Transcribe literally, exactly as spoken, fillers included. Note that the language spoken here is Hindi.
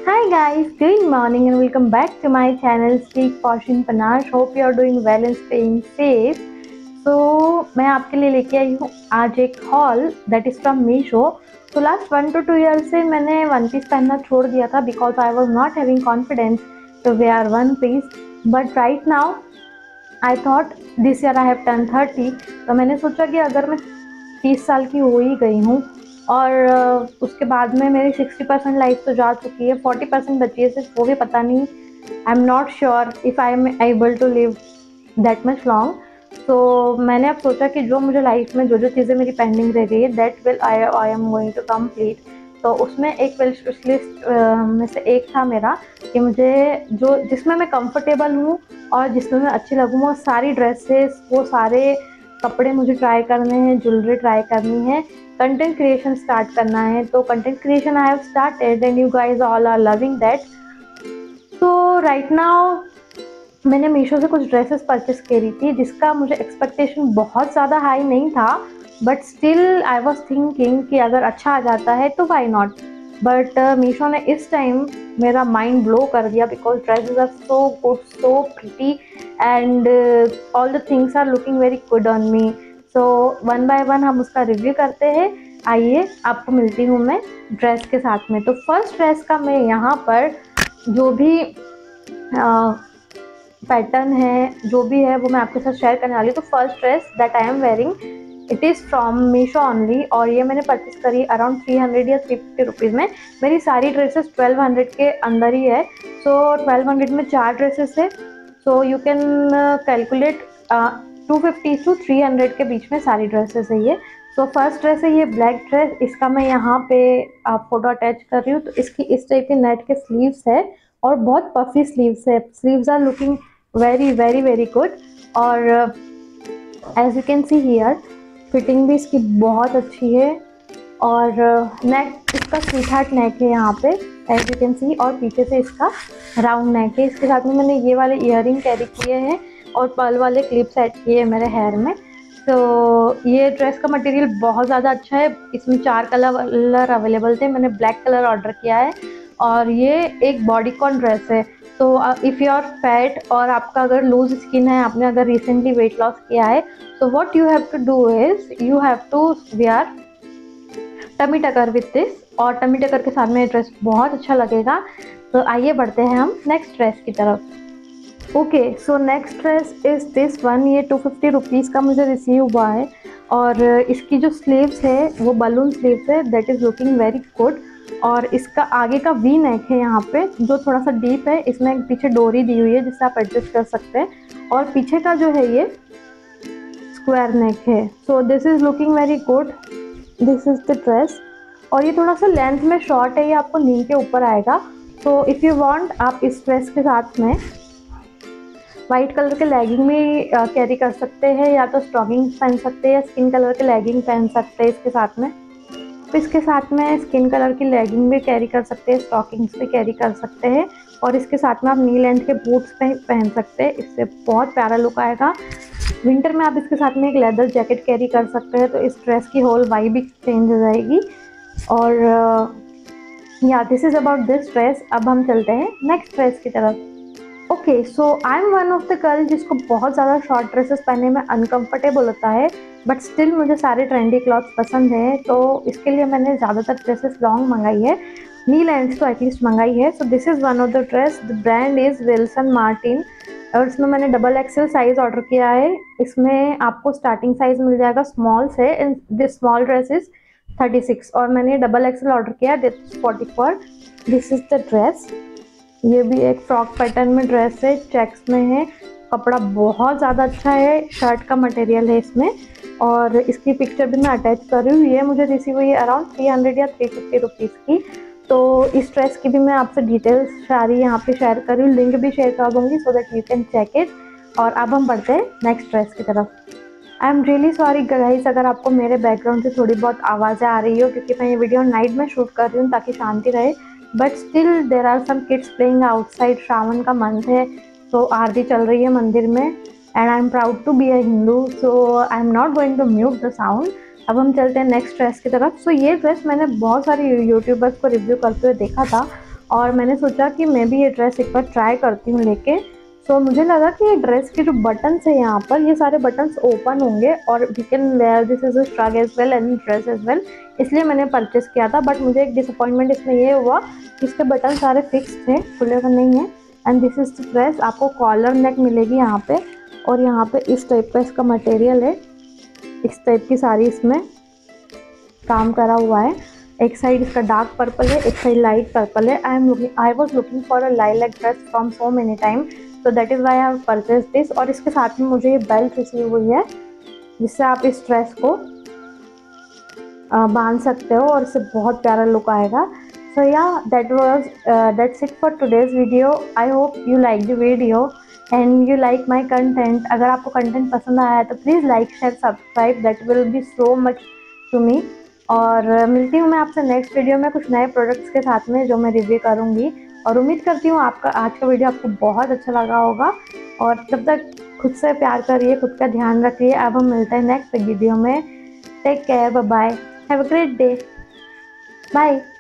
Hi guys, good morning and welcome back to my channel Speak Posh Panache. Hope you are doing well and staying safe. So मैं आपके लिए लेके आई हूँ आज एक haul that is from Meesho. तो last one two two year से मैंने वन पीस पहनना छोड़ दिया था because I was not having confidence to wear one piece, but right now I thought this year I have turn thirty. तो मैंने सोचा कि अगर मैं तीस साल की हो ही गई हूँ और उसके बाद में मेरी सिक्सटी परसेंट लाइफ तो जा चुकी है, फोर्टी परसेंट बची है सिर्फ, वो भी पता नहीं, I am not sure if I am able to live that much long. तो मैंने अब सोचा कि जो मुझे लाइफ में जो जो चीज़ें मेरी पेंडिंग रह गई है that will I I am going to complete. तो उसमें एक विश लिस्ट में से एक था मेरा कि मुझे जो जिसमें मैं कंफर्टेबल हूँ और जिसमें मैं अच्छी लगूँ, वो सारी ड्रेसेस, वो सारे कपड़े मुझे ट्राई करने हैं, ज्वेलरी ट्राई करनी है, कंटेंट क्रिएशन स्टार्ट करना है। तो content creation I have started and you guys all are loving that. तो राइट नाउ मैंने मीशो से कुछ ड्रेसेस परचेस करी थी जिसका मुझे एक्सपेक्टेशन बहुत ज़्यादा हाई नहीं था, but still I was thinking कि अगर अच्छा आ जाता है तो वाई नॉट। बट मीशो ने इस टाइम मेरा माइंड ब्लो कर दिया because dresses are so good, so pretty and all the things are looking very good on me. So one by one हम उसका रिव्यू करते हैं। आइए आपको मिलती हूँ मैं ड्रेस के साथ में। तो फर्स्ट ड्रेस का मैं यहाँ पर जो भी पैटर्न है, जो भी है, वो मैं आपके साथ शेयर करने वाली हूँ। तो first dress that I am wearing it is from Meesho only और ये मैंने परचेस करी अराउंड थ्री हंड्रेड या थ्री फिफ्टी रुपीज़ में। मेरी सारी ड्रेसेस ट्वेल्व हंड्रेड के अंदर ही है। सो ट्वेल्व हंड्रेड में चार ड्रेसेस है, so you can calculate two fifty to three hundred के बीच में सारी ड्रेसेस है ये। सो फर्स्ट ड्रेस है ये ब्लैक ड्रेस, इसका मैं यहाँ पे आप फोटो अटैच कर रही हूँ। तो इसकी इस टाइप के नेट के स्लीव्स है और बहुत पफी स्लीव्स है, sleeves are looking very very very good. और as you can see here fitting भी इसकी बहुत अच्छी है और नेक uh, इसका स्वीट हार्ट नेक है यहाँ पे एज यू कैन सी, और पीछे से इसका राउंड नेक है। इसके साथ में मैंने ये वाले इयररिंग कैरी किए हैं और पर्ल वाले क्लिप सेट किए हैं मेरे हेयर में। तो ये ड्रेस का मटेरियल बहुत ज़्यादा अच्छा है। इसमें चार कलर अवेलेबल थे, मैंने ब्लैक कलर ऑर्डर किया है और ये एक बॉडीकॉन ड्रेस है। तो इफ़ यू आर फैट और आपका अगर लूज स्किन है, आपने अगर रिसेंटली वेट लॉस किया है, तो what you have to do is you have to wear tummy tucker with this, और टमी टकर के साथ में ड्रेस बहुत अच्छा लगेगा। तो आइए बढ़ते हैं हम नेक्स्ट ड्रेस की तरफ। Okay, so next dress is this one. ये टू फिफ्टी रुपीज़ का मुझे रिसीव हुआ है और इसकी जो स्लीव्स है वो बलून स्लीव्स है, that is looking very good. और इसका आगे का वी नेक है यहाँ पे जो थोड़ा सा डीप है, इसमें पीछे डोरी दी हुई है जिससे आप एडजस्ट कर सकते हैं, और पीछे का जो है ये स्क्वायर नेक है। So this is looking very good, this is the dress. और ये थोड़ा सा लेंथ में शॉर्ट है, ये आपको नी के ऊपर आएगा। तो इफ़ यू वांट आप इस ड्रेस के साथ में वाइट कलर के लेगिंग भी कैरी कर सकते हैं, या तो स्टॉकिंग पहन सकते हैं या स्किन कलर के लेगिंग पहन सकते हैं इसके साथ में। तो इसके साथ में स्किन कलर की लेगिंग भी कैरी कर सकते हैं, स्टॉकिंग्स भी कैरी कर सकते हैं, और इसके साथ में आप नी लेंथ के बूट्स पहन सकते हैं, इससे बहुत प्यारा लुक आएगा। विंटर में आप इसके साथ में एक लेदर जैकेट कैरी कर सकते हैं, तो इस ड्रेस की होल वाइब भी चेंज हो जाएगी। और yeah this is about this dress. अब हम चलते हैं नेक्स्ट ड्रेस की तरफ। Okay, so I am one of the girl जिसको बहुत ज़्यादा शॉर्ट ड्रेसेस पहनने में अनकंफर्टेबल होता है, बट स्टिल मुझे सारे ट्रेंडी क्लॉथ्स पसंद हैं। तो इसके लिए मैंने ज़्यादातर ड्रेसेस लॉन्ग मंगाई है, नी लेंथ तो एटलीस्ट मंगाई है। So this is one of the dress, the brand is Wilson Martin और इसमें मैंने डबल एक्सेल साइज़ ऑर्डर किया है। इसमें आपको स्टार्टिंग साइज़ मिल जाएगा स्मॉल से, and this small dress is thirty six, और मैंने डबल एक्सेल ऑर्डर किया, this forty four. This is the dress. ये भी एक फ्रॉक पैटर्न में ड्रेस है, चेक्स में है, कपड़ा बहुत ज़्यादा अच्छा है, शर्ट का मटेरियल है इसमें, और इसकी पिक्चर भी मैं अटैच कर रही हूँ। ये मुझे रिसीव हुई है अराउंड थ्री हंड्रेड या थ्री फिफ्टी रुपीज़ की। तो इस ड्रेस की भी मैं आपसे डिटेल्स सारी यहाँ पे शेयर कर रही हूँ, लिंक भी शेयर कर दूँगी so that you can check it. और अब हम बढ़ते हैं नेक्स्ट ड्रेस की तरफ। I am really sorry guys अगर आपको मेरे बैकग्राउंड से थोड़ी बहुत आवाज़ें आ रही हो, क्योंकि मैं ये वीडियो नाइट में शूट कर रही हूँ ताकि शांति रहे, but still there are some kids playing outside. Shravan का मंथ है, तो आरती चल रही है मंदिर में, and I am proud to be a Hindu, so I am not going to mute the sound. अब हम चलते हैं नेक्स्ट ड्रेस की तरफ। सो so, ये ड्रेस मैंने बहुत सारे यूट्यूबर्स को रिव्यू करते हुए देखा था, और मैंने सोचा कि मैं भी ये ड्रेस एक बार ट्राई करती हूँ लेके। सो so, मुझे लगा कि ये ड्रेस के जो बटन्स है यहाँ पर, ये सारे बटन्स ओपन होंगे और we can wear this is a shrug as well and dress as well, इसलिए मैंने परचेस किया था। बट मुझे एक डिसअपॉइंटमेंट इसमें ये हुआ कि इसके बटन सारे फिक्स थे, खुले हुए नहीं है। And this is the dress, आपको कॉलर नेक मिलेगी यहाँ पे, और यहाँ पे इस टाइप का इसका मटेरियल है, इस टाइप की सारी इसमें काम करा हुआ है। एक साइड इसका डार्क पर्पल है, एक साइड लाइट पर्पल है। I am looking I was looking for a lilac dress from so many time, so that is why I have purchased this. और इसके साथ में मुझे ये बेल्ट रिसीव हुई है, जिससे आप इस ड्रेस को बांध सकते हो और इससे बहुत प्यारा लुक आएगा। So yeah that was that's it for today's video. I hope you like the video and you like my content. अगर आपको कंटेंट पसंद आया है तो please like share subscribe, that will be so much to me. और uh, मिलती हूँ मैं आपसे नेक्स्ट वीडियो में कुछ नए प्रोडक्ट्स के साथ में जो मैं रिव्यू करूँगी। और उम्मीद करती हूँ आपका आज का वीडियो आपको बहुत अच्छा लगा होगा। और तब तक खुद से प्यार करिए, खुद का ध्यान रखिए। अब हम मिलते हैं नेक्स्ट वीडियो में। Take care, bye bye, have a great day, bye.